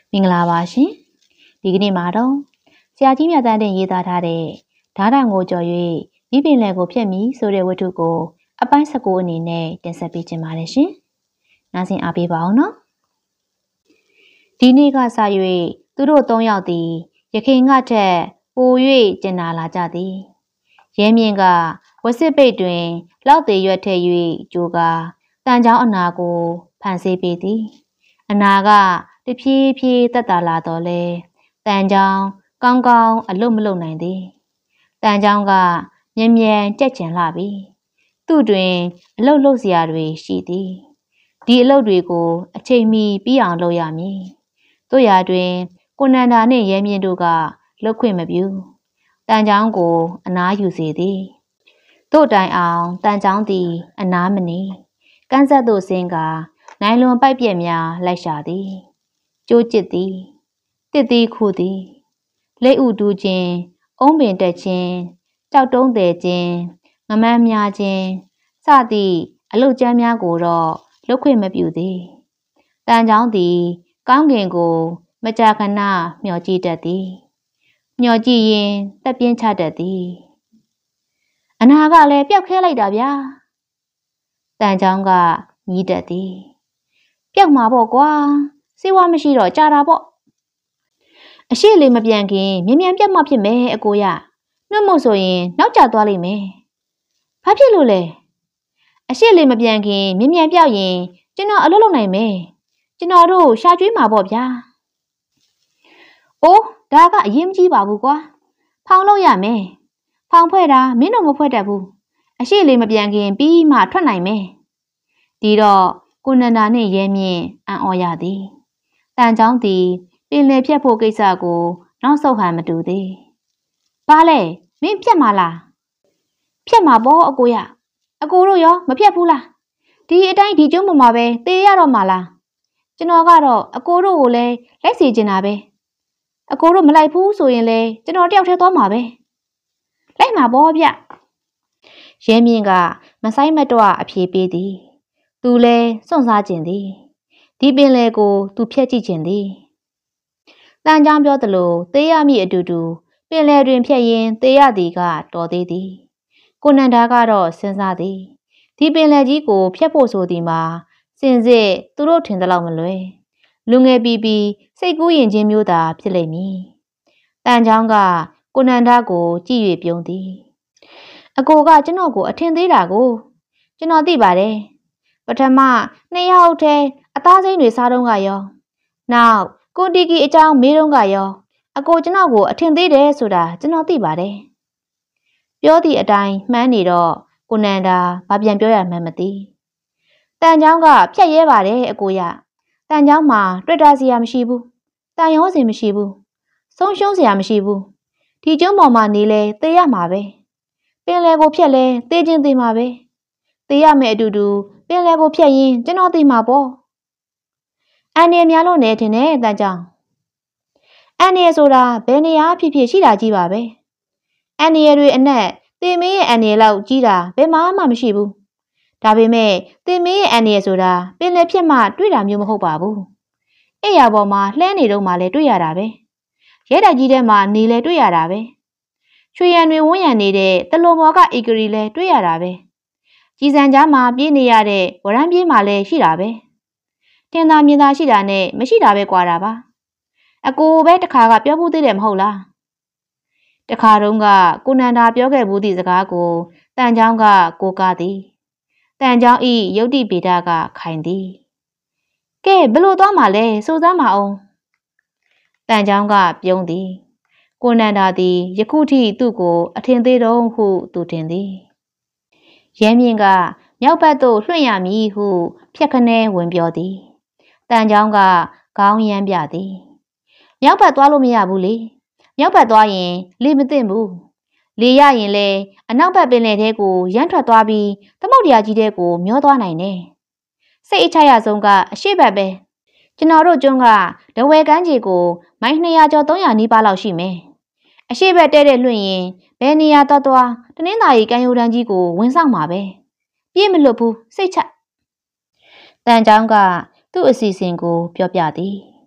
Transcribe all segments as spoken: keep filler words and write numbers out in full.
မင်္ဂလာပါရှင်ဒီကနေ့မှာတော့ဆရာကြီးမြတ်တန်းတင်ရေးသားထားတဲ့ဓာတ်တောင်ကိုကြော်၍ဤပင်လယ်ကိုဖြတ်မိဆိုတဲ့ဝတ္ထုကိုအပိုင်း၁၉အနေနဲ့တင်ဆက်ပေးခြင်းပါတယ်ရှင်နားဆင်အားပေးပါအောင်နော်ဒီနေ့ကစ၍သူတို့သုံးယောက်သည်ရခင်ကထက်ပို၍ကျင်နာလာကြသည်ရဲမြင့်ကဝစစ်ပိတ်တွင်လောက်သေးရွက်ထည့်၍ကြိုးကာတန်ချောင်းအနာကိုဖန်ဆေးပေးသည်အနာကတဖြည်းဖြည်းတက်တာလာတော့လေတန်ချောင်းကောင်းကောင်းအလုတ်မလုတ်နိုင်သည်တန်ချောင်းကမြန်မြန်ကြက်ကျင်လာပြီသူ့တွင်အလုတ်လုတ်စရာတွေရှိသည်ဒီအလုတ်တွေကိုအချိန်မီပြီးအောင်လုပ်ရမည်တို့ရာတွင်ကိုနန္ဒာနှင့်ရဲမြင့်တို့ကလုတ်ခွင့်မပြုတန်ချောင်းကိုအနားယူစေသည်တို့တိုင်အောင်တန်ချောင်းသည်အနားမနေကန်းဆက်သို့ဆင်းကနိုင်လွန်ပိုက်ပြက်များလိုက်ရှာသည်ကျိုးကျစ်သည်တစ်သည်ခုသည်လက်ဥတူးခြင်းအုံးပင်တက်ခြင်းကြောက်တုံးတယ်ခြင်းငမန်းများခြင်းစသည့်အလုတ်ကျမ်းများကိုတော့လုတ်ခွင့်မပြုသည်တန်ချောင်းသည်ကောင်းကင်ကိုမကြာခဏမျှော်ကြည့်တတ်သည်မျှော်ကြည့်ရင်တက်ပြင်းချတတ်သည်အနာကလည်းပျောက်ခဲလိုက်တာဗျာတန်ချောင်းကညီးတတ်သည်ပျောက်မှာပေါ့ကွာစေဝါမရှိတော့ကြာတာပေါ့အရှိလေးမပြန်ခင်မြ мян ပြတ်မှဖြစ်မယ်အကိုရနှုတ်မို့ဆိုရင်နောက်ကျသွားလိမ့်မယ်ဘာဖြစ်လို့လဲအရှိလေးမပြန်ခင်မြ мян ပြောက်ရင်ကျွန်တော်အလုပ်လုပ်နိုင်မယ်ကျွန်တော်တို့ရှာကျွေးမှာပေါ့ဗျာအိုးဒါကအရင်မကြီးပါဘူးကွာဖောင်လို့ရမယ်ဖောင်ဖွဲ့တာမင်းတို့မဖွဲ့တတ်ဘူးအရှိလေးမပြန်ခင်ပြီးမှထွက်နိုင်မယ်ဒီတော့ကိုနန္ဒာနှင့်ရဲမြင့်အံ့ဩရသည်တန်ချောင်းသည်ပင်လယ်ဖြတ်ဖို့ကိစ္စကိုနောက်ဆုတ်ဟန်မတူသည်ဘာလဲမင်းဖြတ်မှာလားဖြတ်မှာပေါ့အကိုရအကိုတို့ရောမဖြတ်ဘူးလားဒီအတိုင်းဒီကျုံးပေါ်မှာပဲတေးရတော့မှာလားကျွန်တော်ကတော့အကိုတို့ကိုလည်းလိုက်စီချင်တာပဲအကိုတို့မလိုက်ဘူးဆိုရင်လည်းကျွန်တော်တယောက်တည်းသွားမှာပဲလိုက်မှာပေါ့ဗျရဲမြင့်ကမဆိုင်မတော့အဖြေပေးသည်သူလည်းစွန့်စားခြင်းသည်ဒီပင်လေကိုသူဖျက်ကြည့်ခြင်းသည်တန်ချောင်းပြောသလိုသေရမည့်အတူတူပင်လေတွင်ဖြတ်ရင်သေရသည်ကတော်သေးသည်ကိုနန္ဒာကတော့စဉ်းစားသည်ဒီပင်လေကြီးကိုဖျက်ဖို့ဆိုသည်မှာစင်စစ်သူတို့ထင်သလောက်မလွယ်လူငယ်ပီပီစိတ်ကူးရင်ချင်းမျိုးသာဖြစ်လိမ့်မည်တန်ချောင်းကကိုနန္ဒာကိုကြည့်၍ပြုံးသည်အကိုကကျွန်တော်ကိုအထင်သေးတာကိုကျွန်တော်သိပါတယ်ပထမနှစ်ယောက်တည်းအသားစိမ်းတွေစားတော့ကရောနောက်ကိုတီကီအကြောင်းမေးတော့ကရောအကိုကျွန်တော်ကိုအထင်သေးတယ်ဆိုတာကျွန်တော်သိပါတယ်ပြောသည့်အတိုင်းမှန်းနေတော့ကိုနန္ဒာဘာပြန်ပြောရမှန်းမသိတန်ချောင်းကဖြတ်ရဲပါတယ်အကိုရတန်ချောင်းမှာတွေ့တာစရာမရှိဘူးတန်ရောစင်မရှိဘူးဆုံးရှုံးစရာမရှိဘူးဒီကျုံးပေါ်မှာနေလဲသေရမှာပဲပင်လယ်ကိုဖြတ်လဲသေချင်းသေမှာပဲသေရမယ်အတူတူပင်လယ်ကိုဖြတ်ရင်ကျွန်တော်သိမှာပေါ့အန်နေများလို့နေထင်တယ်တန်ချောင်းအန်နေဆိုတာဘယ်နေရာဖြစ်ဖြစ်ရှိတာကြီးပါပဲအန်နေတွေအနက်တင်မင်းရဲ့အန်နေလောက်ကြီးတာဘယ်မှမှမရှိဘူးဒါပေမဲ့တင်မင်းရဲ့အန်နေဆိုတာပင်လယ်ဖြတ်မှတွေ့တာမျိုးမဟုတ်ပါဘူးအဲ့ရပေါ်မှာလှမ်းနေတော့မှလည်းတွေ့ရတာပဲရဲတိုက်ကြီးထဲမှာနေလဲတွေ့ရတာပဲချွေရံတွေဝန်းရံနေတဲ့တလုံမော်ကအီဂရီလဲတွေ့ရတာပဲကြီးစံကြားမှာပြေးနေရတဲ့ဝရမ်းပြေးမှာလည်းရှိတာပဲထင်သာမြင်သာရှိတာနဲ့မရှိတာပဲကွာတာပါအကိုပဲတခါကပြောဘူးသေးတယ်မဟုတ်လားတခါတုန်းကကိုနန္ဒာပြောခဲ့ဘူးသည့်စကားကိုတန်ချောင်းကကိုကားသည်တန်ချောင်းဤယုတ်တိဗေဒကခိုင်သည်ကဲဘလို့သွားမှာလဲစိုးစမ်းပါအောင်တန်ချောင်းကပြုံးသည်ကိုနန္ဒာသည်ယခုထိသူ့ကိုအထင်သေးတော့ဟုသူထင်သည်ရဲမြင့်ကမြောက်ဘက်သို့လွှင့်ရမည်ဟုဖြက်ခနဲဝင်ပြောသည်တန်ချောင်းကခေါင်းရမ်းပြသည်မြောက်ဘက်သွားလို့မရဘူးလေမြောက်ဘက်သွားရင်လေမသိမ့်ဘူးလေရရင်လေအနောက်ဘက်ပင်လယ်ထဲကိုရမ်းထွက်သွားပြီးသမုဒ္ဒရာကြီးထဲကိုမျောသွားနိုင်တယ်စိတ်အချရဆုံးကအရှိဘက်ပဲကျွန်တော်တို့ကျွန်းကဒဝဲကမ်းခြေကိုမိုင်နှစ်ရာကျော်သုံးရာနီးပါးလောက်ရှိမယ်အရှိဘက်တဲတဲ့လွှင့်ရင်ဘယ်နေရာသွားသွားတနင်္သာရီကမ်းရိုးတန်းကြီးကိုဝင်ဆောင်မှာပဲပြေးမလွတ်ဘူးစိတ်ချတန်ချောင်းကသူ့အစီအစဉ်ကိုပြောပြသည်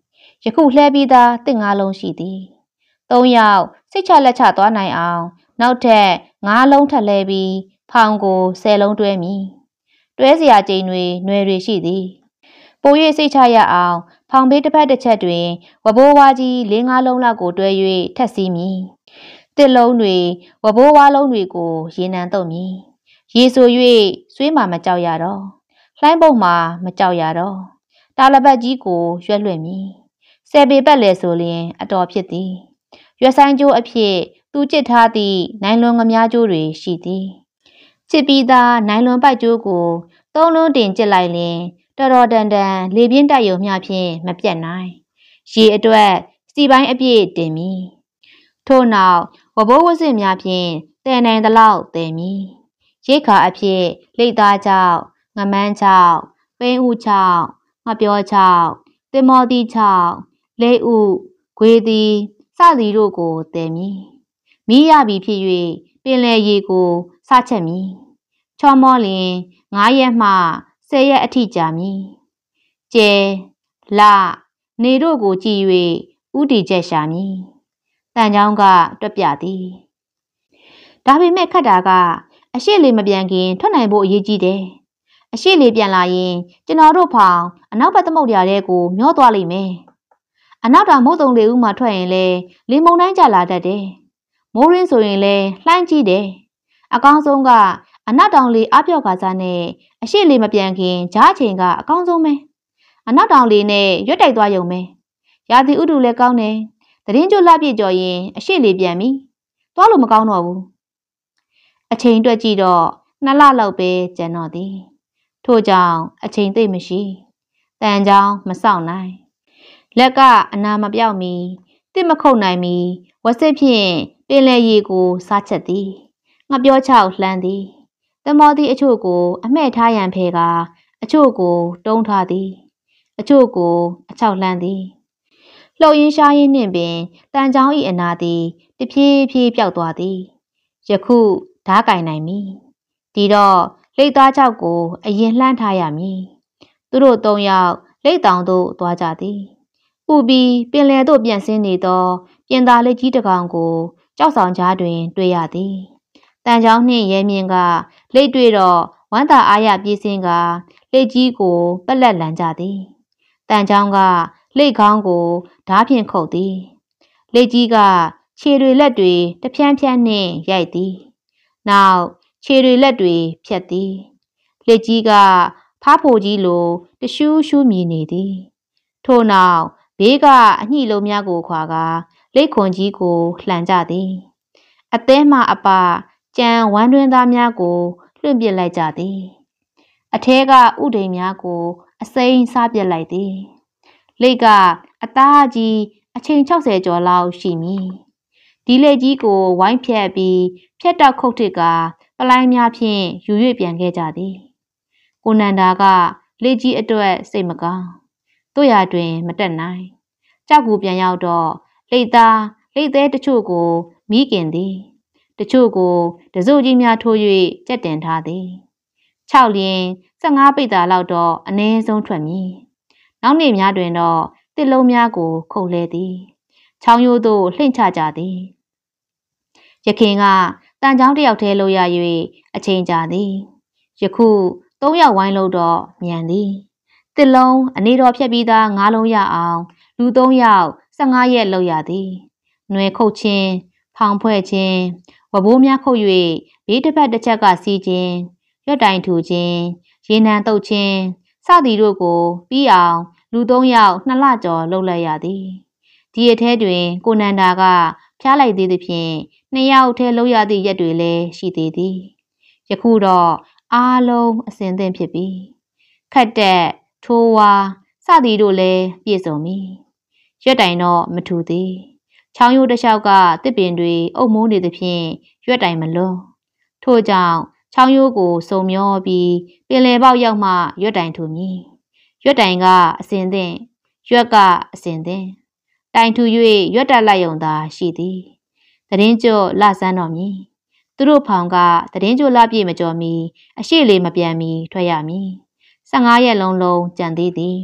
ယခုလှဲပြီးသားတစ်ငါးလုံးရှိသည်သုံးယောက်စိတ်ချလက်ချသွားနိုင်အောင်နောက်ထပ်ငါးလုံးထပ်လဲပြီးဖောင်ကိုဆယ်လုံးတွဲမည်တွဲစရာကျိန်တွေຫນွယ်တွေရှိသည်ပို၍စိတ်ချရအောင်ဖောင်ဘေးတစ်ဖက်တစ်ချက်တွင်ဝဘိုးဝါးကြီးလေးငါးလုံးလောက်ကိုတွဲ၍ထပ်စီးမည်တစ်လုံးတွေဝဘိုးဝါးလုံးတွေကိုရေနံတုပ်မည်ရေဆို၍ဆွေးမှမကြောက်ရတော့လှိုင်းပုတ်မှာမကြောက်ရတော့တာလပတ်ကြီးကိုရွက်လွှင့်မည်ဆယ်ပေပတ်လေဆိုလျင်အတော်ဖြစ်သည်ရွက်ဆိုင်ကျိုးအဖြစ်သူကျစ်ထားသည့်နိုင်လွန်ငမားကျိုးတွေရှိသည်ကျစ်ပြီးသားနိုင်လွန်ပိုက်ကျိုးကိုသုံးလုံးတင်ကျစ်လိုက်လျင်တော်တော်တန်တန်လေပြင်းတိုက်ရုံမျှဖြင့်မပြတ်နိုင်ရေအတွက်စီပိုင်းအပြည့်တင်မည်ထို့နောက်ဝဘိုးဝစစ်များဖြင့်တည်နိုင်သလောက်တည်မည်ရိတ်ခါအဖြစ်လိတ်သားချောက်ငမန်းချောက်ပိန်းဥချောက်ငပြောချောက်တင်မောတိချောက်လိတ်ဥခွေးသည်စသည်တို့ကိုတည်မည်မိရပြီဖြစ်၍ပင်လယ်ရေကိုစချက်မည်ချောမောလျင်ငါးရက်မှဆယ်ရက်အထိကြာမည်ကျဲလနေတို့ကိုကြည်၍ဥတီချက်ရှာမည်တန်ချောင်းကတွက်ပြသည်ဒါပေမဲ့ခတ်တာကအရှိလေမပြန်ခင်ထွက်နိုင်ဖို့အရေးကြီးတယ်အရှိလေပြန်လာရင်ကျွန်တော်တို့ဖောင်အနောက်ဘက်သမုတ်တရားတွေကိုမျောသွားလိမ့်မယ်အနောက်တောင်မုတ်တုံလေးဦးမှထွက်ရင်လေလေမုန်တိုင်းကြလာတတ်တယ်မိုးရင်းဆိုရင်လေလှိုင်းကြီးတယ်အကောင်းဆုံးကအနောက်တောင်လေအပြော့ကားစားနဲ့အရှိလေမပြန်ခင်ဂျားချိန်ကအကောင်းဆုံးပဲအနောက်တောင်လေနဲ့ရွက်တိုက်သွားရုံပဲရာသီဥတုလည်းကောင်းတယ်သတင်းကြိုလှပြည့်ကြော်ရင်အရှိလေပြန်ပြီသွားလို့မကောင်းတော့ဘူးအချိန်တွက်ကြည့်တော့နှစ်လလောက်ပဲကျန်တော့သည်ထို့ကြောင့်အချိန်သိပ်မရှိတန်ချောင်းမစောင့်နိုင်လက်ကအနာမပြောက်မီတစ်မခုတ်နိုင်မီဝစစ်ဖြင့်ပင်လယ်ရေကိုစားချက်သည်ငါပြောချောက်လှမ်းသည်တမောသည်အချို့ကိုအမှဲ့ထားရန်ဖဲကအချို့ကိုတုံးထားသည်အချို့ကိုအချောက်လှမ်းသည်လှုပ်ရင်းရှားရင်းနှင့်ပင်တန်ချောင်း၏အနာသည်တဖြည်းဖြည်းပျောက်သွားသည်ယခုဓားကင်နိုင်မည်ဒီတော့လိတ်သားချောက်ကိုအရင်လှမ်းထားရမည်သူတို့သုံးယောက်လိတ်တောင်သို့သွားကြသည်ဥပြီးပင်လယ်သို့ပြန်ဆင်းနေသောပြင်သာလက်ကြီးတစ်ကောင်ကိုကြောက်ဆောင်ကြားတွင်တွေ့ရသည်တန်ချောင်းနှင့်ရဲမြင့်ကလိတ်တွေ့တော့ဝမ်းသာအားရပြေးဆင်းကလိတ်ကြီးကိုပက်လက်လန်ကြသည်တန်ချောင်းကလိတ်ခေါင်းကိုဓားဖြင့်ခုတ်သည်လိတ်ကြီးကခြေတွေလက်တွေတဖြန်းဖြန်းနှင့်ရိုက်သည်နောက်ခြေတွေလက်တွေဖြတ်သည်လိတ်ကြီးကဖားဖိုကြီးလိုတရှူးရှူးမြည်နေသည်ထို့နောက်ဘေးကအညှိလုံးများကိုခွာကလိတ်ခွန်ကြီးကိုလှန်ကြသည်အသဲမှအပကြံဝမ်းတွင်းသားများကိုလွှင့်ပစ်လိုက်ကြသည်အထဲကဥဒိန်များကိုအစိမ်းစားပစ်လိုက်သည်လိတ်ကအသားကြီးအချိန်၆၀ကျော်လောက်ရှိမည်ဒီလိတ်ကြီးကိုဝိုင်းဖြတ်ပြီးဖြတ်တောက်ခုတ်ထစ်ကပလိုင်းများဖြင့်ယူ၍ပြန်ခဲ့ကြသည်ကိုနန္ဒာကလိတ်ကြီးအတွက်စိတ်မကောင်းတို့ရတွင်မတက်နိုင်ကြောက်ကူပြန်ရောက်တော့လိတ်သားလိတ်သေးတချို့ကိုမိခင်သည်တချို့ကိုတစုကြီးများထိုး၍ကြက်တင်ထားသည်၆လျင်၁၅ပိတ်တာလောက်တော့အနည်းဆုံးထွက်မည်နောက်နေ့များတွင်တော့တစ်လုံးများကိုခုတ်လဲသည်ချောင်းရိုးသို့လှိမ့်ချကြသည်ယခင်ကတန်ချောင်းတစ်ယောက်တည်းလို့ရ၍အချိန်ကြာသည်ယခုသုံးယောက်ဝိုင်းလို့တော့မြန်သည်တစ်လုံးအနေတော်ဖြတ်ပြီးသားငါးလုံးရအောင်လူသုံးယောက်၁၅ရက်လောက်ရသည်ຫນွယ်ခုတ်ခြင်းဖောင်ဖွဲ့ခြင်းဝဘိုးများခုတ်၍ဘေးတစ်ဖက်တစ်ချက်ကစီးခြင်းရွက်တိုင်ထူခြင်းရေနံတုပ်ခြင်းစသည်တို့ကိုပြီးအောင်လူသုံးယောက်နှစ်လကျော်လုပ်လိုက်ရသည်ဒီအထဲတွင်ကိုနန္ဒာကဖျားလိုက်သေးသဖြင့်နှစ်ယောက်ထဲလုပ်ရသည့်ရက်တွေလည်းရှိသေးသည်ယခုတော့အားလုံးအစဉ်သင့်ဖြစ်ပြီခတ်တက်ထိုးဝါစသည်တို့လည်းပြည့်စုံပြီရွက်တိုင်တော့မထူသေးချောင်းရိုးတစ်လျှောက်ကတစ်ပင်တွေအုပ်မိုးနေသဖြင့်ရွက်တိုင်မလွန်ထို့ကြောင့်ချောင်းရိုးကိုစုံမျောပြီးပင်လယ်ပေါက်ရောက်မှရွက်တိုင်ထူမည်ရွက်တိုင်ကအစဉ်သင့်ရွက်ကအစဉ်သင့်တိုင်ထူ၍ရွက်တက်လိုက်ရုံသာရှိသည်သတင်းကျွတ်လဆန်းတော်မည်သူတို့ဖောင်ကသတင်းကျွတ်လပြည့်မကျော်မီအရှိလေမပြန်မီထွက်ရမည်၁၅ရက်လုံးလုံးကြံသေးသည်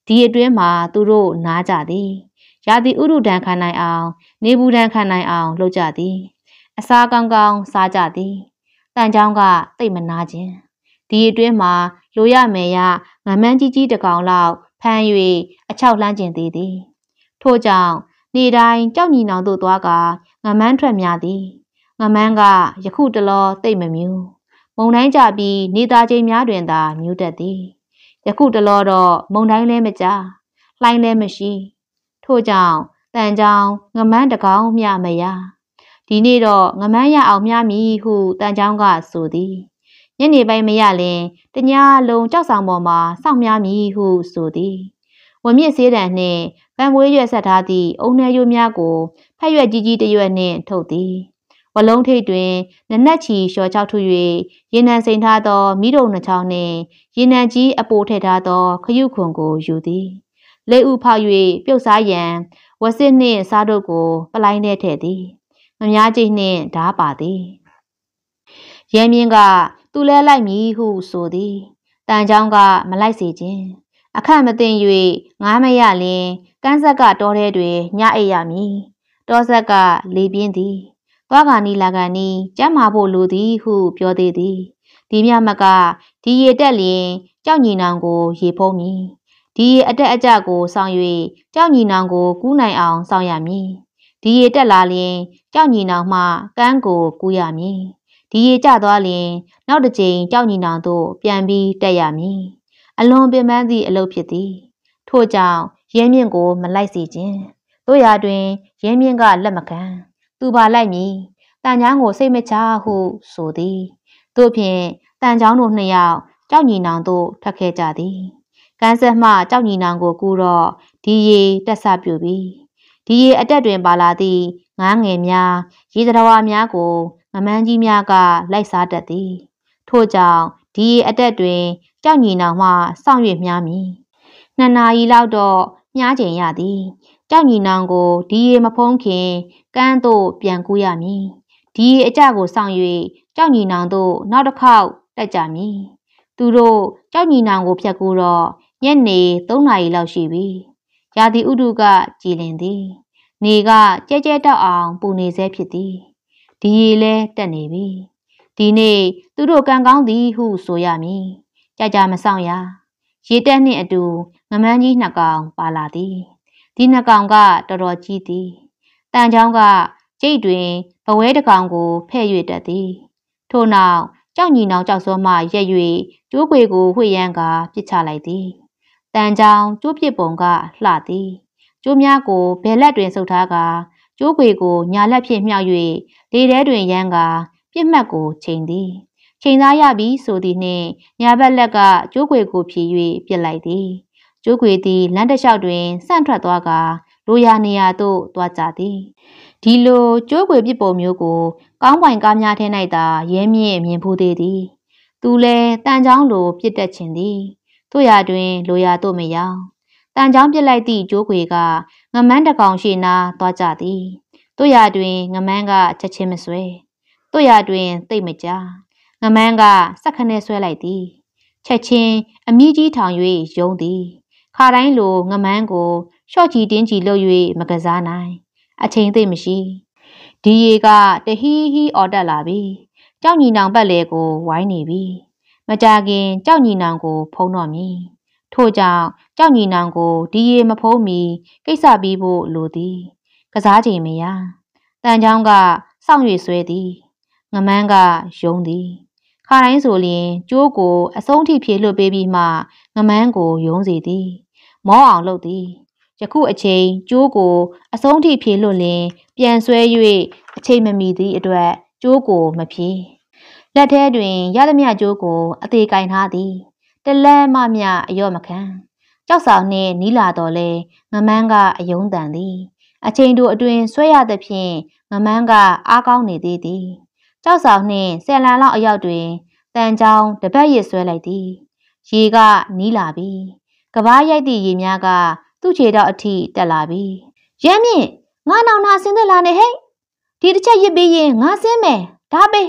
ဒီအတွင်းမှာသူတို့နားကြသည်ရာသီဥတုဒဏ်ခံနိုင်အောင်နေဘူးဒဏ်ခံနိုင်အောင်လုပ်ကြသည်အစာကောင်းကောင်းစားကြသည်တန်ချောင်းကတိတ်မနာခြင်းဒီအတွင်းမှာလိုရမယ်ရငမန်းကြီးကြီးတကောင်လောက်ဖမ်း၍အချောက်လှမ်းကျင်သေးသည်ထို့ကြောင့်နေတိုင်းကြောက်ညီနောင်တို့သွားကငမန်းထွက်များသည်ငမန်းကယခုတလောတိတ်မမြူမုံတိုင်းကြပြီးနေသားချိန်များတွင်သာမြူတတ်သည်ယခုတလောတော့မုံတိုင်းလဲမကြလှိုင်းလဲမရှိထို့ကြောင့်တန်ချောင်းငမန်းတကောင်မျှမရဒီနေ့တော့ငမန်းရအောင်မျှမည်ဟုတန်ချောင်းကဆိုသည်ညနေပိုင်းမရလင်တညလုံးကြောက်ဆောင်ပေါ်မှာစောင့်များမည်ဟုဆိုသည်ဝမြင့်စေးတံနှင့်ပန်းပွေးရွက်ဆက်ထားသည့်အုံနှဲရိုးများကိုဖက်ရွက်ကြီးကြီးတရွက်နှင့်ထုတ်သည်ဝလုံးထိပ်တွင်နနက်ချီလျှော်ချောက်ထု၍ရေနံစိန်ထားသောမိတုံနှချောင်းနှင့်ရေနံကြီးအပိုထည့်ထားသောခရုခွန်ကိုယူသည်လေးဥဖောက်၍ပြုတ်စားရန်ဝစစ်နှင့်စားတို့ကိုပလိုင်းထဲထည့်သည်မများကြီးနှင့်ဓာပါသည်ရဲမြင့်ကသူလဲလိုက်မည်ဟုဆိုသည်တန်ချောင်းကမလိုက်စေခြင်းအခန့်မသိ၍ငားမရလင်ကန်းဆက်ကတောထဲတွင်ညအိပ်ရမည်တောဆက်ကလေပြင်းသည်သွားကနီလာကနီကျမ်းမာဖို့လိုသည်ဟုပြောသေးသည်ဒီမြမကဒီရေတက်လျင်ကြောက်ညီနောင်ကိုရေဖုံးမည်ဒီရေအတက်အကျကိုဆောင်၍ကြောက်ညီနောင်ကိုကူးနိုင်အောင်ဆောင်ရမည်ဒီရေတက်လာလျင်ကြောက်ညီနောင်မှကန်းကိုကူးရမည်ဒီရေကျသွားလျင်နောက်တစ်ကြိမ်ကြောက်ညီနောင်တို့ပြန်ပြီးတက်ရမည်အလွန်ပင်ပန်းသည့်အလုပ်ဖြစ်သည်ထို့ကြောင့်ရဲမြင့်ကိုမလိုက်စေခြင်းတို့ရာတွင်ရဲမြင့်ကလက်မခံသူပါလိုက်မည်တန်ချောင်းကိုစိတ်မချဟုဆိုသည်တို့ဖြင့်တန်ချောင်းတို့နှစ်ယောက်ကြောက်ညီနောင်တို့ထွက်ခဲ့ကြသည်ကန်းဆက်မှကြောက်ညီနောင်ကိုကူတော့ဒီရေတက်ဆပြုပြီးဒီရေအတက်တွင်ပါလာသည့်ငားငယ်များရေတရဝါများကိုငမန်းကြီးများကလိုက်စားတတ်သည်ထို့ကြောင့်ဒီရေအတက်တွင်ကြောက်ညီနောင်မှစောင့်၍မြားမည်နှစ်နာရီလောက်တော့မြားချိန်ရသည်ကြောက်ညီနောင်ကိုဒီရေမဖုံးခင်ကန်းသို့ပြန်ကူးရမည်ဒီရေအကျကိုစောင့်၍ကြောက်ညီနောင်တို့နောက်တစ်ခေါက်တက်ကြမည်သူတို့ကြောက်ညီနောင်ကိုဖြတ်ကူတော့ညနေသုံးနာရီလောက်ရှိပြီရာသီဥတုကကြည်လင်သည်နေကကြဲကြဲတောက်အောင်ပူနေဆဲဖြစ်သည်ဒီရေလဲတက်နေပြီဒီနေ့သူတို့ကံကောင်းသည်ဟုဆိုရမည်ကြာကြာမဆောင်ရရေတက်နှင့်အတူငမန်းကြီးနှစ်ကောင်ပါလာသည်ဒီနှစ်ကောင်ကတော်တော်ကြီးသည်တန်ချောင်းကကျိတ်တွင်ဘဝဲတစ်ကောင်ကိုဖဲ့၍တက်သည်ထို့နောက်ကြောက်ညီနောင်ကြောက်စောမှရက်၍ကျိုးခွေကိုဝှေ့ရမ်းကာပစ်ချလိုက်သည်တန်ချောင်းကျိုးပစ်ပုံကလှသည်ကျိုးများကိုဘယ်လက်တွင်ဆုပ်ထားကာကျိုးခွေကိုညာလက်ဖြင့်မြှောက်၍လေထဲတွင်ရမ်းကာပြစ်မှတ်ကိုချိန်သည်ချိန်သားရပြီဆိုသည်နှင့်ညာဘက်လက်ကကျိုးခွေကိုဖြီ၍ပြစ်လိုက်သည်ကျိုးခွေသည်လမ်းတစ်လျှောက်တွင်ဆန့်ထွက်သွားကာလိုရာနေရာသို့သွားကြသည်ဒီလိုကျိုးခွေပြစ်ပုံမျိုးကိုကောင်းပွိုင်ကားများထဲ၌သာရဲမြင့်မြင်ဖူးသေးသည်သူလည်းတန်ချောင်းလိုပြစ်တက်ခြင်းသည်တို့ရာတွင်လိုရာသို့မရောက်တန်ချောင်းပြစ်လိုက်သည့်ကျိုးခွေကငမန်းတကောင်ရှိနာသွားကြသည်တို့ရာတွင်ငမန်းကချက်ချင်းမဆွဲတို့ရာတွင်သိပ်မကြငမန်းကစက်ခနဲ့ဆွဲလိုက်သည်ချက်ချင်းအမြင့်ကြီးထောင်၍ယုံသည်ခါတိုင်းလိုငမန်းကိုရှော့ချီတင်းချီလုပ်၍မကစားနိုင်အချိန်သိပ်မရှိဒီရေကတဟီးဟီးအော်တက်လာပြီကြောက်ညီနောင်ပတ်လေကိုဝိုင်းနေပြီမကြခင်ကြောက်ညီနောင်ကိုဖုံးတော့မည်ထို့ကြောင့်ကြောက်ညီနောင်ကိုဒီရေမဖုံးမီကိစ္စပြီးဖို့လိုသည်ကစားချိန်မရတန်ချောင်းကစောင့်၍ဆွဲသည်ငမန်းကယုံသည်ခါတိုင်းဆိုလျင်ကျိုးကိုအဆုံးထိဖြေလွှတ်ပေးပြီးမှငမန်းကိုယုံစေသည်မောအောင်လုပ်သည်ယခုအချိန်ကျိုးကိုအဆုံးထိဖြေလွှတ်လျင်ပြန်ဆွဲ၍အချိန်မမီသည့်အတွက်ကျိုးကိုမဖြေလက်ထဲတွင်ရသမျှကျိုးကိုအသေးကင်ထားသည်တလဲမှမျှအယော့မခံကြောက်ဆောင်နှင့်နီးလာတော်လဲငမန်းကအယုံတန်သည်အချိန်တို့အတွင်းဆွဲရသဖြင့်ငမန်းကအားကောင်းနေသေးသည်ကြောက်ဆောင်နှင့်ဆယ်လန်လောက်အရောက်တွင်တန်ချောင်းတပတ်ရစ်ဆွဲလိုက်သည်ရေကနီးလာပြီကဘာရိုက်သည့်ရေများကသူ့ခြေထောက်အထိတက်လာပြီရဲမြင့်ငါနောင်နာဆင်းသက်လာနေဟဲ့ဒီတစ်ချက်ရစ်ပြီးရင်ငါဆင်းမယ်ဒါပေး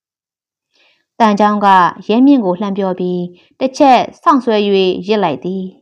တန်ချောင်းကရဲမြင့်ကိုလှမ်းပြောပြီးတစ်ချက်ဆောင့်ဆွဲ၍ရစ်လိုက်သည်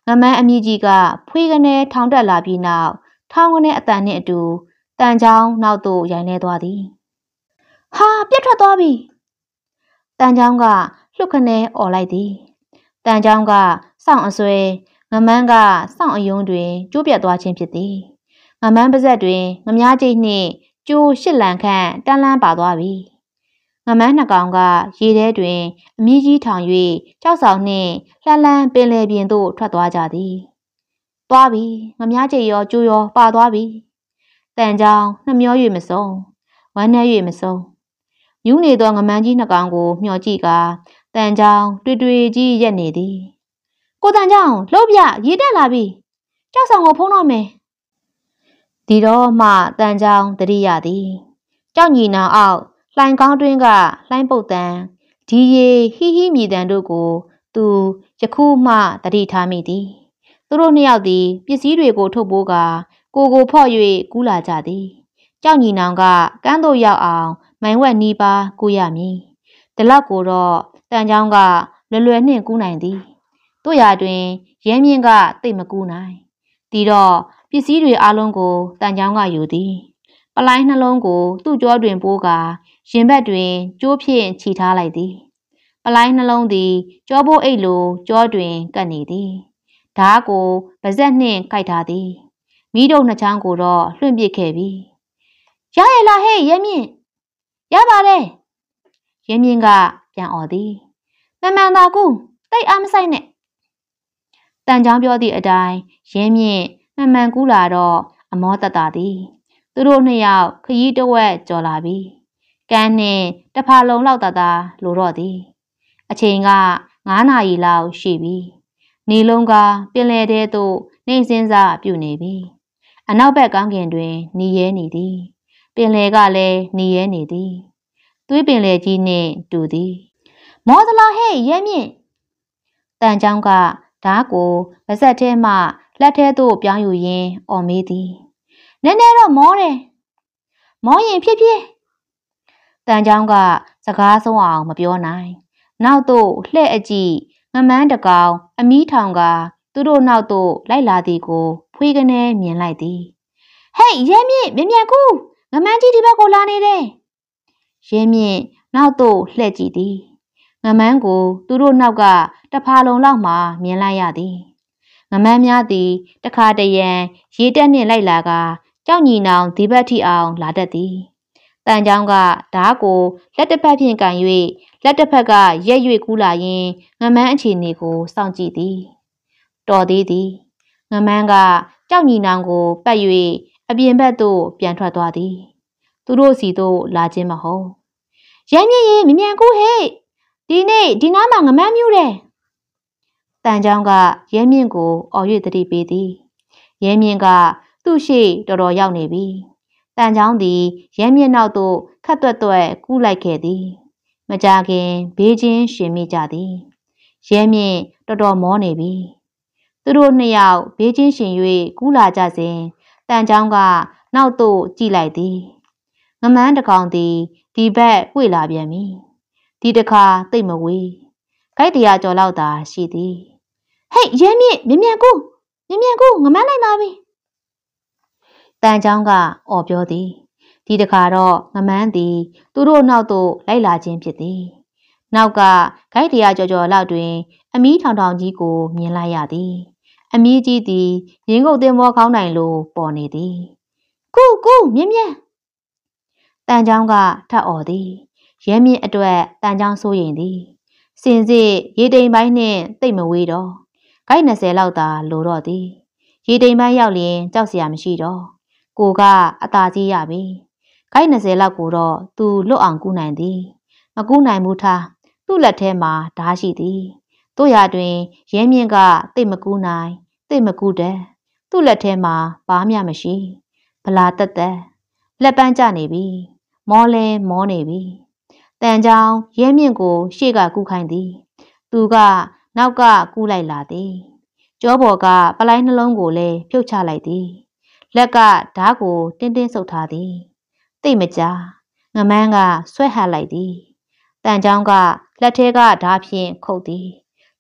ငမန်းအမြင့်ကြီးကဖွေးကနေထောင်တက်လာပြီးနောက်ထောင်ကနေအတန်နှင့်အတူတန်ချောင်းနောက်သို့ရိုင်လဲသွားသည်ဟာပြတ်ထွက်သွားပြီတန်ချောင်းကလှုပ်ခနဲអော်လိုက်သည်တန်ချောင်းကစောင့်အဆွဲငမန်းကစောင့်အယုံတွင်ကျိုးပြတ်သွားခြင်းဖြစ်သည်ငမန်းပါဇက်တွင်ငမားကျိတ်နှင့်ကျိုးရှစ်လံခန့်တန်းလန်းပါသွားပြီငမန်းနှစ်ကောင်ကရေထဲတွင်အမြင့်ကြီးထောင်၍ကြောက်ဆောင်နှင့်လှမ်းလှမ်းပင်လယ်ပြင်သို့ထွက်သွားကြသည်သွားပြီငမားကျိတ်ရောကျိုးရောပါသွားပြီတန်ချောင်းနှမျော၍မဆုံးဝမ်းနည်း၍မဆုံးယူနေသောငမန်းကြီးနှစ်ကောင်ကိုမျှော်ကြည့်ကာတန်ချောင်းတွေ့တွေ့ကြီးရက်နေသည်ကိုတန်ချောင်းလှုပ်ပြရေတက်လာပြီကြောက်ဆောင်ကိုဖုံးတော့မယ်ဒီတော့မှတန်ချောင်းတတိယသည်ကြောက်ညီနောင်အောက်လှိုင်ကောင်းတွင်းကလှိုင်းပုတ်တန်ဒီရေဟီဟီမြည်တန်တို့ကိုသူယခုမှတတိထားမိသည်သူတို့နှစ်ယောက်သည်ပစ္စည်းတွေကိုထုတ်ပိုးကာကိုကိုဖော့၍ကူးလာကြသည်ကြောက်ညီနောင်ကကမ်းသို့ရောက်အောင်မိုင်ဝက်နီးပါးကူးရမည်ဒီလောက်ကိုတော့တန်ချောင်းကလွယ်လွယ်နှင့်ကူးနိုင်သည်တို့ရာတွင်ရဲမြင့်ကတိတ်မကူးနိုင်ဒီတော့ပစ္စည်းတွေအလုံးကိုတန်ချောင်းကယူသည်ပလိုင်းနှလုံးကိုသူ့ကြောတွင်ပိုးကာရင်ဘက်တွင်ကျိုးဖြင့်ခြိထားလိုက်သည်ပလိုင်းနှလုံးသည်ကြောပိုးအိတ်လိုကြောတွင်ကပ်နေသည်ဓားကိုပါဇက်နှင့်ကိုက်ထားသည်မိတို့နှစ်ချောင်းကိုတော့လွှင့်ပစ်ခဲ့ပြီရရလားဟဲ့ရဲမြင့်ရပါတယ်ရဲမြင့်ကပြန်អော်သည်မမှန်သာကူတိတ်အားမဆိုင်နဲ့တန်ချောင်းပြောသည့်အတိုင်းရဲမြင့်မှန်မှန်ကူးလာတော့အမောတတသည်သူတို့နှစ်ယောက်ခရီးတဝက်ကြော်လာပြီကန်းနှင့်တဖာလုံးလောက်တသာလိုတော့သည်အချိန်ကငါးနာရီလောက်ရှိပြီနေလုံးကပင်လယ်ထဲသို့နှိမ့်စင်းစားပြုနေပြီအနောက်ဘက်ကောင်းကင်တွင်နေရဲနေသည်ပင်လယ်ကလည်းနေရဲနေသည်သွေးပင်လယ်ကြီးနှင့်တူသည်မောသလားဟဲ့ရဲမြင့်တန်ချောင်းကဓားကိုပါဇက်ထဲမှလက်ထဲသို့ပြောင်းယူရင်းအော်မေးသည်နည်းနည်းတော့မောတယ်မောရင်ဖြစ်ဖြစ်တန်ချောင်းကစကားဆုံးအောင်မပြောနိုင်နောက်သို့လှဲ့အကြည့်ငမန်းတကောင်အမီးထောင်ကသူတို့နောက်သို့လိုက်လာသည်ကိုဖွေးကနေမြင်လိုက်သည်ဟဲ့ရဲမြင့်မြန်မြန်ကူးငမန်းကြီးဒီဘက်ကိုလာနေတယ်ရဲမြင့်နောက်သို့လှည့်ကြည့်သည်ငမန်းကိုသူတို့နောက်ကတဖာလုံးလောက်မှမြင်လိုက်ရသည်ငမန်းများသည်တခါတရံရေတက်နှင့်လိုက်လာကကြောက်ညီနောင်ဒီဘက်ထိအောင်လာတတ်သည်တန်ချောင်းကဓားကိုလက်တစ်ဖက်ဖြင့်ကန်၍လက်တစ်ဖက်ကရက်၍ကူးလာရင်ငမန်းအခြေအနေကိုစောင့်ကြည့်သည်တော်သေးသည်ငမန်းကကြောက်ညီနောင်ကိုပတ်၍အပြင်ဘက်သို့ပြန်ထွက်သွားသည်သူတို့စီသို့လာခြင်းမဟုတ်ရဲမြင့်ရေမြ мян ကူးဟဲ့ဒီနေ့ဒီနားမှာငမန်းမြူးတယ်တန်ချောင်းကရဲမြင့်ကိုအော်၍တတိပေးသည်ရဲမြင့်ကသူ့ရှိတော်တော်ရောက်နေပြီတန်ချောင်းသည်ရဲမြင့်နောက်သို့ခတ်တွက်တွက်ကူးလိုက်ခဲ့သည်မကြခင်ဘေးချင်းရှင်မိကြသည်ရဲမြင့်တော်တော်မောနေပြီသူတို့နှစ်ယောက်ဘေးချင်းရှင်၍ကူးလာကြစဉ်တန်ချောင်းကနောက်သို့ကြည့်လိုက်သည်ငမန်းတကောင်သည်ဒီဘက်ဝှေ့လာပြန်ပြီဒီတခါသိပ်မဝေးခိုက်တရာကျော်လောက်သာရှိသည်ဟဲ့ရဲမြင့်မြ мян ကူးမြ мян ကူးငမန်းလိုက်လာပြီတန်ချောင်းကအော်ပြောသည်ဒီတခါတော့ငမန်းသည်သူတို့နောက်သို့လိုက်လာခြင်းဖြစ်သည်နောက်ကခိုက်တရာကျော်ကျော်လောက်တွင်အမီးထောင်ထောင်ကြီးကိုမြင်လိုက်ရသည်အမီးကြီးသည်ရင်းကုတ်သင်္ဘောခေါင်းတိုင်လိုပေါ်နေသည်ကူးကူးမြ мянတန်ချောင်းကထပ်အော်သည်ရဲမြင့်အတွက်တန်ချောင်းစိုးရိမ်သည်စင်စစ်ရေတိမ်ပိုင်းနှင့်တိတ်မဝေးတော့ဂိုက်နှစ်ဆယ်လောက်သာလိုတော့သည်ရေတိမ်ပိုင်းရောက်လျင်ကြောက်စရာမရှိတော့ကိုကအသာကြီးရပြီဂိုက်နှစ်ဆယ်လောက်ကိုတော့သူလွတ်အောင်ကူးနိုင်သည်မကူးနိုင်ဘူးထားသူ့လက်ထဲမှာဓားရှိသည်တို့ရာတွင်ရဲမြင့်ကတိတ်မကူးနိုင်တိတ်မကူးတဲ့သူ့လက်ထဲမှာဘာမှမရှိဗလာတက်တက်လက်ပန်းကျနေပြီမောလဲမောနေပြီတန်ချောင်းရဲမြင့်ကိုရှေ့ကကူးခိုင်းသည်သူကနောက်ကကူးလိုက်လာသည်ကြောပေါ်ကပလိုင်းနှလုံးကိုလည်းဖြုတ်ချလိုက်သည်လက်ကဓားကိုတင်းတင်းဆုပ်ထားသည်တိတ်မကြာငမန်းကဆွဲဟပ်လိုက်သည်တန်ချောင်းကလက်ထဲကဓားဖြင့်ခုတ်သည်တ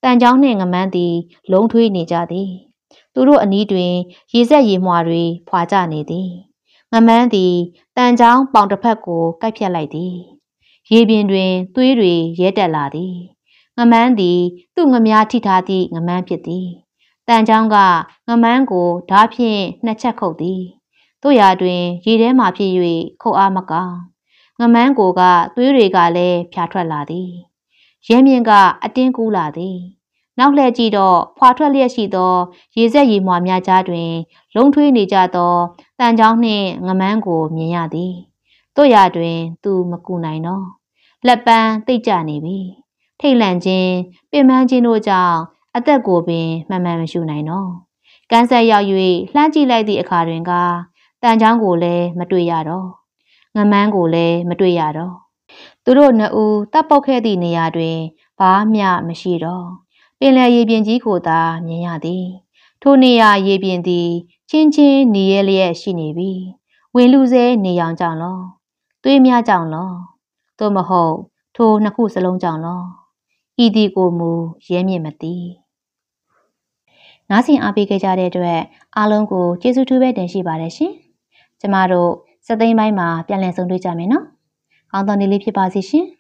တန်ချောင်းနှင့်ငမန်းသည်လုံးထွေးနေကြသည်သူတို့အနီးတွင်ရေဆက်ရေမွှာတွေဖွာကြနေသည်ငမန်းသည်တန်ချောင်းပေါင်တစ်ဖက်ကိုကိုက်ဖြတ်လိုက်သည်ရေပြင်တွင်သွေးတွေရဲတက်လာသည်ငမန်းသည်သူ့ငမားထိထားသည့်ငမန်းဖြစ်သည်တန်ချောင်းကငမန်းကိုဓားဖြင့်နှစ်ချက်ခုတ်သည်တို့ရာတွင်ရေထဲမှဖြစ်၍ခုတ်အားမကောင်းငမန်းကိုကသွေးတွေကလည်းဖြာထွက်လာသည်ရဲမြင့်ကအတင်းကူးလာသည်နောက်လှည့်ကြည့်တော့ဖွာထွက်လျက်ရှိသောရေဆက်ရေမွှာများကြားတွင်လုံးထွေးနေကြသောတန်ချောင်းနှင့်ငမန်းကိုမြင်ရသည်တို့ရာတွင်သူမကူနိုင်တော့လက်ပန်းသိပ်ကျနေပြီထိတ်လန့်ခြင်းပင်ပန်းခြင်းတို့ကြောင့်အသက်ကိုပင်မှန်မှန်မရှူနိုင်တော့ကန်းဆက်ရောက်၍လှမ်းကြည့်လိုက်သည့်အခါတွင်ကတန်ချောင်းကိုလည်းမတွေ့ရတော့ငမန်းကိုလည်းမတွေ့ရတော့သူတို့နှစ်ဦးတပ်ပုတ်ခဲ့သည့်နေရာတွင်ဘာမျှမရှိတော့ပင်လယ်ရေပြင်ကြီးကိုသာမြင်ရသည်ထိုနေရာရေပြင်သည်ချင်းချင်းနေရဲလျက်ရှိနေပြီဝင်လူစဲနေရောင်ကြောင့်လောသွေးများကြောင့်လောသို့မဟုတ်ထိုနှစ်ခုစလုံးကြောင့်လောဤသည်ကိုမူရဲမြင့်မသိနားဆင်အားပေးခဲ့ကြတဲ့အတွက်အားလုံးကိုကျေးဇူးတူပဲတင်ရှိပါတယ်ရှင်ကျမတို့စက်သိန်းပိုင်းမှာပြန်လည်ဆုံတွေ့ကြမယ်နော်ကောင်းသောနေ့လေးဖြစ်ပါစေရှင်